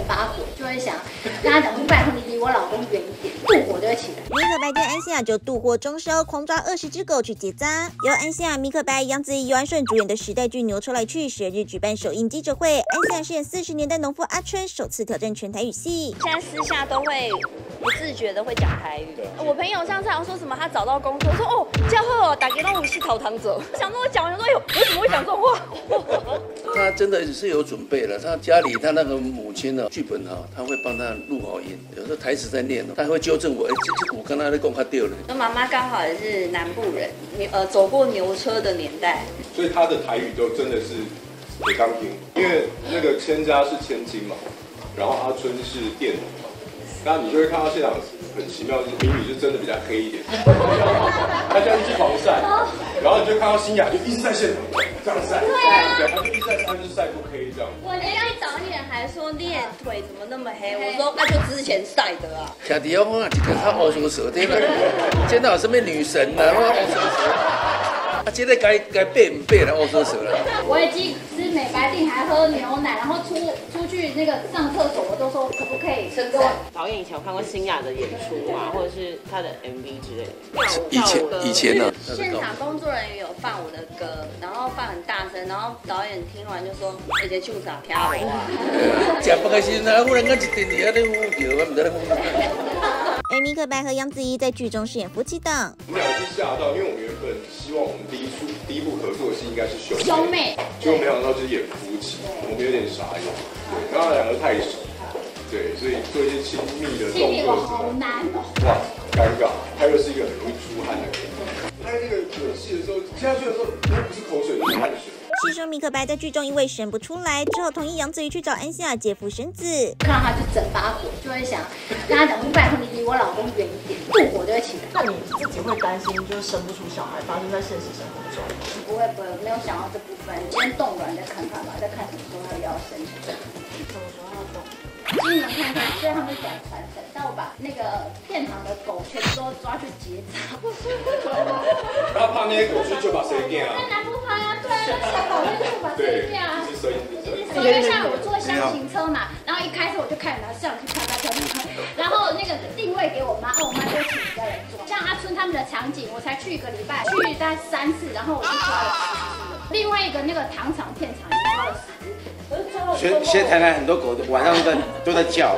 发火，就会想跟他讲说，拜托你离我老公远一点，妒火就会起来。 米可白跟安心亚就妒火中烧，狂抓20只狗去结扎。由安心亚、米可白、杨紫怡、尤安顺主演的时代剧《牛车来去》12日举办首映记者会，安心亚饰演40年代农夫阿春，首次挑战全台语戏。 现在私下都会不自觉的会讲台语。我朋友上次好像说什么，他找到工作，说哦，叫后打给东武系逃堂走。想说我讲完说，哎呦，为什么会讲这种话？ 他真的是有准备了，他家里他那个母亲呢，剧本哈，他会帮他录好音，有时候台词在念，他还会纠正我，哎，这我刚才在讲他对了。 那妈妈刚好也是南部人，走过牛车的年代， 所以他的台语都真的是给刚听，因为那个千家是千金嘛，然后阿春是佃农嘛，然后你就会看到现场很奇妙，是明宇是真的比较黑一点，他就一直防晒，然后你就看到新雅就一直在现场这样晒，对，他就一直在他就是晒不黑这样。 我那天早点还说练腿怎么那么黑，我说那就之前晒的啊。 听迪我讲一个他乌蛇蛇，对吧？见到什么女神啊，我乌蛇蛇。啊，这个该背唔背了，乌蛇蛇了。 我已经吃美白定，还喝牛奶，然后出去那个上厕所，我都说可不可以称赞。导演以前有看过新雅的演出啊，或者是他的 MV 之类的。 以前呢， 现场工作人员有放我的歌，然后放很大声，然后导演听完就说：“姐姐唱啥跳舞啊？” 吃饭的时候，忽然间一阵在那呼叫，我唔知咧呼。 而米可白和杨紫怡在剧中饰演夫妻档。 我们两个是吓到，因为我们原本希望我们第一部合作的戏应该是兄妹， 结果没想到就是演夫妻，我们有点傻眼。对，然后两个太熟，对，所以做一些亲密的动作好难哦。 哇，尴尬。他又是一个很容易出汗的人，拍那个吻戏的时候，接下去的时候，那不是口水，就是汗水。 戏说米可白在剧中因为生不出来，之后同意杨紫怡去找安心亚姐夫生子。 看到他就整发火，就会想跟他讲说，拜托你离我老公远一点，妒火就会起来。 那你自己会担心就是生不出小孩发生在现实生活中？ 不会，没有想到这部分。先冻卵再看看吧，再看什么时候要生。 什么时候要动？ 今年看看，虽然他们讲传承，但我把那个片场的狗全部都抓去结扎。 他怕那些狗去就把谁干啊？ 那南部怕呀，对啊，那小狗就把谁干啊？ 一直生。 因为像我坐箱型车嘛，然后一开始我就看人家上去看，然后那个定位给我妈，我妈就请人家来做。像阿春他们的场景，我才去1个礼拜，去大概3次，然后我就抓了10只。另外一个那个糖厂片场也抓了10只。 现在台南很多狗晚上都在叫。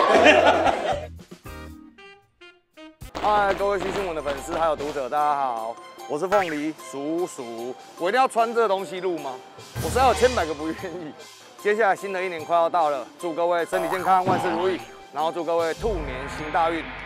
嗨，各位新新闻的粉丝还有读者，大家好，我是凤梨叔叔。我一定要穿这个东西录吗？我实在有千百个不愿意。接下来新的一年快要到了，祝各位身体健康，万事如意，然后祝各位兔年行大运，